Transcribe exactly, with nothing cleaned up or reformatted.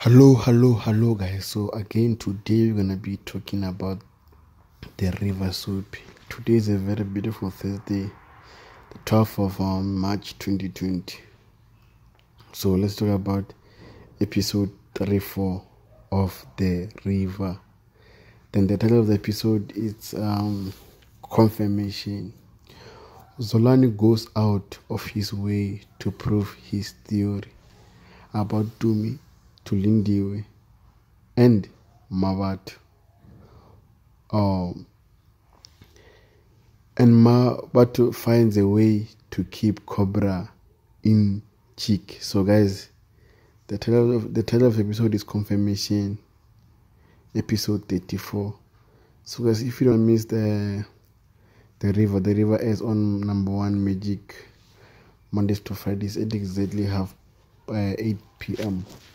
Hello, hello, hello, guys. So again, today we're gonna be talking about the river soap. Today is a very beautiful Thursday, the twelfth of um, March twenty twenty. So let's talk about episode thirty-four of the river. Then the title of the episode is um, confirmation. Zolani goes out of his way to prove his theory about Dumi to Lindiwe and Mawat. Um, and Mawatu finds a way to keep Cobra in cheek. So, guys, the title of the title of the episode is Confirmation, episode thirty-four. So, guys, if you don't miss the the river, the river is on number one Magic Mondays to Fridays at exactly half uh, eight p.m.